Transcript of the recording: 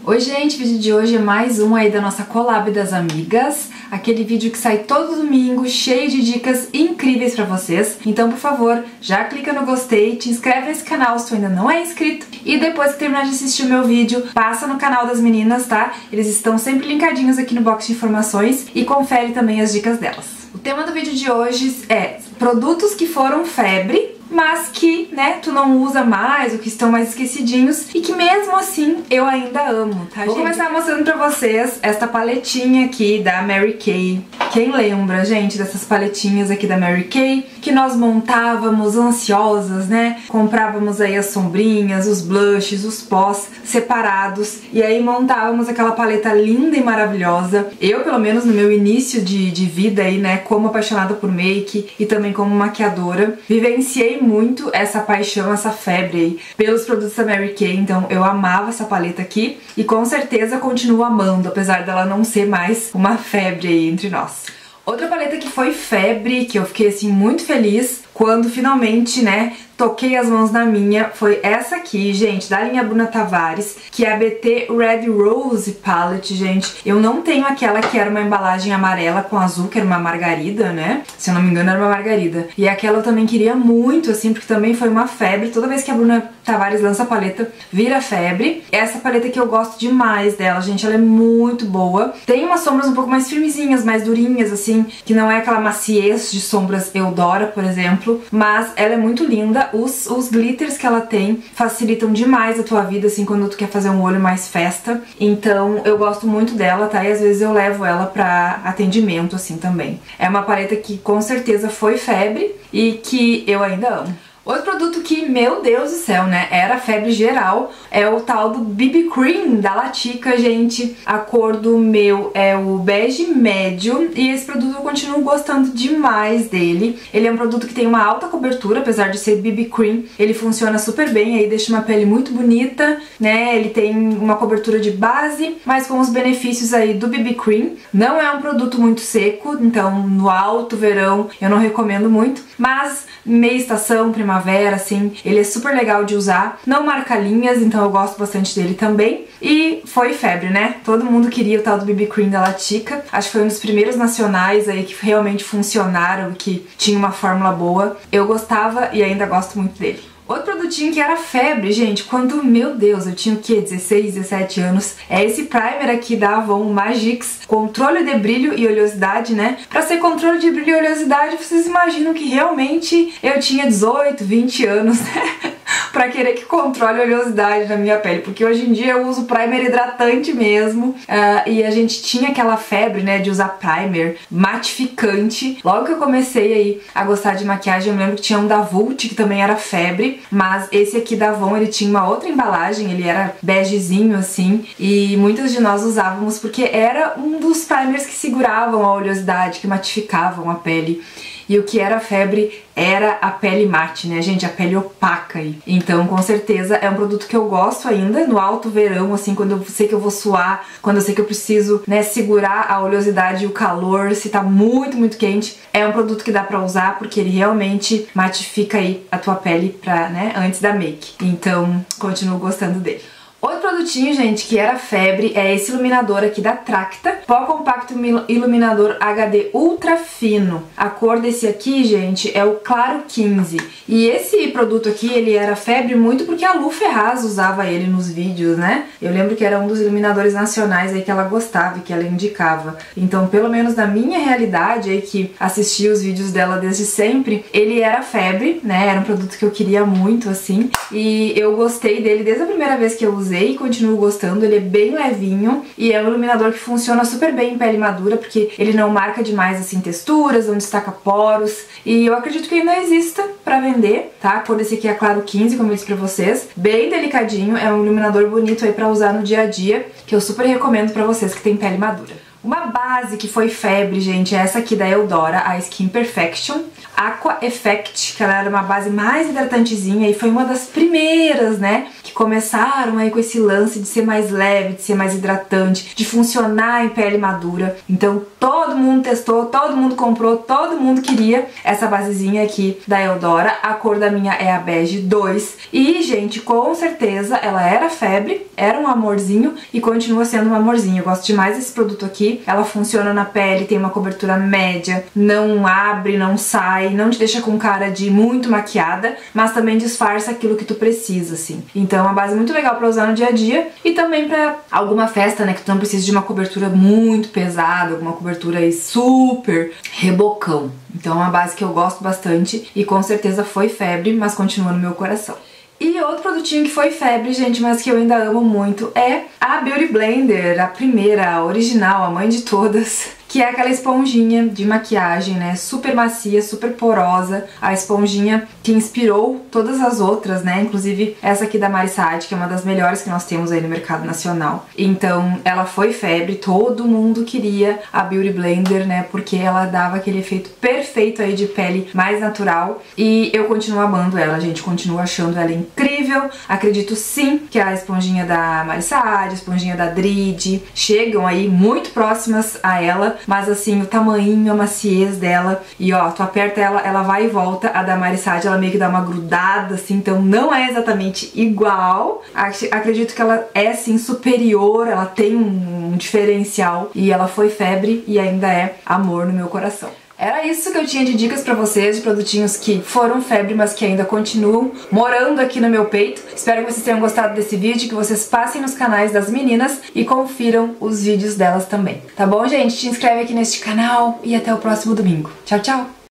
Oi gente, o vídeo de hoje é mais um aí da nossa collab das amigas. Aquele vídeo que sai todo domingo, cheio de dicas incríveis pra vocês. Então, por favor, já clica no gostei, te inscreve nesse canal se tu ainda não é inscrito. E depois que terminar de assistir o meu vídeo, passa no canal das meninas, tá? Eles estão sempre linkadinhos aqui no box de informações e confere também as dicas delas. O tema do vídeo de hoje é produtos que foram febre, mas que, né, tu não usa mais, ou que estão mais esquecidinhos e que mesmo assim eu ainda amo, tá, gente? Vou começar mostrando pra vocês esta paletinha aqui da Mary Kay. Quem lembra, gente, dessas paletinhas aqui da Mary Kay, que nós montávamos ansiosas, né? Comprávamos aí as sombrinhas, os blushes, os pós separados e aí montávamos aquela paleta linda e maravilhosa. Eu, pelo menos no meu início de vida aí, né, como apaixonada por make e também como maquiadora, vivenciei muito essa paixão, essa febre aí pelos produtos da Mary Kay, então eu amava essa paleta aqui e com certeza continuo amando, apesar dela não ser mais uma febre aí entre nós. Outra paleta que foi febre, que eu fiquei assim muito feliz quando finalmente, né, toquei as mãos na minha, foi essa aqui, gente, da linha Bruna Tavares, que é a BT Red Rose Palette, gente. Eu não tenho aquela que era uma embalagem amarela com azul, que era uma margarida, né? Se eu não me engano era uma margarida. E aquela eu também queria muito, assim, porque também foi uma febre. Toda vez que a Bruna Tavares lança a paleta, vira febre. Essa paleta que eu gosto demais dela, gente, ela é muito boa. Tem umas sombras um pouco mais firmezinhas, mais durinhas, assim, que não é aquela maciez de sombras Eudora, por exemplo, mas ela é muito linda. Os glitters que ela tem facilitam demais a tua vida, assim, quando tu quer fazer um olho mais festa. Então eu gosto muito dela, tá? E às vezes eu levo ela pra atendimento, assim, também. É uma paleta que com certeza foi febre e que eu ainda amo. Outro produto que, meu Deus do céu, né, era febre geral, é o tal do BB Cream da Latica, gente. A cor do meu é o bege médio e esse produto eu continuo gostando demais dele. Ele é um produto que tem uma alta cobertura, apesar de ser BB Cream, ele funciona super bem, aí deixa uma pele muito bonita, né, ele tem uma cobertura de base, mas com os benefícios aí do BB Cream. Não é um produto muito seco, então no alto verão eu não recomendo muito, mas meia estação, primavera, assim, ele é super legal de usar, não marca linhas, então eu gosto bastante dele também. E foi febre, né? Todo mundo queria o tal do BB Cream da Latica, acho que foi um dos primeiros nacionais aí que realmente funcionaram, que tinha uma fórmula boa. Eu gostava e ainda gosto muito dele. Outro produtinho que era febre, gente, quando, meu Deus, eu tinha o que, 16, 17 anos, é esse primer aqui da Avon Magix, controle de brilho e oleosidade, né? Pra ser controle de brilho e oleosidade, vocês imaginam que realmente eu tinha 18, 20 anos, né? Pra querer que controle a oleosidade na minha pele, porque hoje em dia eu uso primer hidratante mesmo, e a gente tinha aquela febre, né, de usar primer matificante. Logo que eu comecei aí a gostar de maquiagem, eu lembro que tinha um da Vult que também era febre, mas esse aqui da Avon, ele tinha uma outra embalagem, ele era begezinho assim, e muitas de nós usávamos porque era um dos primers que seguravam a oleosidade, que matificavam a pele. E o que era febre era a pele mate, né, gente? A pele opaca aí. Então, com certeza, é um produto que eu gosto ainda no alto verão, assim, quando eu sei que eu vou suar, quando eu sei que eu preciso, né, segurar a oleosidade e o calor, se tá muito, muito quente. É um produto que dá pra usar porque ele realmente matifica aí a tua pele pra, né, antes da make. Então, continuo gostando dele. Outro produtinho, gente, que era febre é esse iluminador aqui da Tracta, Pó Compacto Iluminador HD Ultra Fino. A cor desse aqui, gente, é o Claro 15. E esse produto aqui, ele era febre muito porque a Lu Ferraz usava ele nos vídeos, né? Eu lembro que era um dos iluminadores nacionais aí que ela gostava e que ela indicava. Então, pelo menos na minha realidade aí, que assisti os vídeos dela desde sempre, ele era febre, né? Era um produto que eu queria muito, assim. E eu gostei dele desde a primeira vez que eu usei e continuo gostando. Ele é bem levinho e é um iluminador que funciona super bem em pele madura, porque ele não marca demais assim texturas, não destaca poros, e eu acredito que ainda exista pra vender, tá? A cor desse aqui é Claro 15, como eu disse pra vocês, bem delicadinho, é um iluminador bonito aí pra usar no dia a dia, que eu super recomendo pra vocês que tem pele madura. Uma base que foi febre, gente, é essa aqui da Eudora, a Skin Perfection. Aqua Effect, que ela era uma base mais hidratantezinha e foi uma das primeiras, né, que começaram aí com esse lance de ser mais leve, de ser mais hidratante, de funcionar em pele madura. Então todo mundo testou, todo mundo comprou, todo mundo queria essa basezinha aqui da Eudora. A cor da minha é a bege 2 e, gente, com certeza ela era febre, era um amorzinho e continua sendo um amorzinho. Eu gosto demais desse produto aqui. Ela funciona na pele, tem uma cobertura média, não abre, não sai, não te deixa com cara de muito maquiada, mas também disfarça aquilo que tu precisa, assim. Então é uma base muito legal pra usar no dia a dia e também pra alguma festa, né, que tu não precisa de uma cobertura muito pesada, alguma cobertura aí super rebocão. Então é uma base que eu gosto bastante e com certeza foi febre, mas continua no meu coração. E outro produtinho que foi febre, gente, mas que eu ainda amo muito é a Beauty Blender, a primeira, a original, a mãe de todas, que é aquela esponjinha de maquiagem, né, super macia, super porosa, a esponjinha que inspirou todas as outras, né, inclusive essa aqui da Mari Saad, que é uma das melhores que nós temos aí no mercado nacional. Então ela foi febre, todo mundo queria a Beauty Blender, né, porque ela dava aquele efeito perfeito aí de pele mais natural e eu continuo amando ela, gente, continuo achando ela incrível. Acredito sim que a esponjinha da Mari Saad, a esponjinha da Dridi chegam aí muito próximas a ela, mas assim, o tamanho, a maciez dela, e ó, tu aperta ela, ela vai e volta. A da Mari Saad, ela meio que dá uma grudada, assim, então não é exatamente igual. Acredito que ela é, sim, superior, ela tem um diferencial, e ela foi febre e ainda é amor no meu coração. Era isso que eu tinha de dicas pra vocês, de produtinhos que foram febre, mas que ainda continuam morando aqui no meu peito. Espero que vocês tenham gostado desse vídeo, que vocês passem nos canais das meninas e confiram os vídeos delas também. Tá bom, gente? Te inscreve aqui neste canal e até o próximo domingo. Tchau, tchau!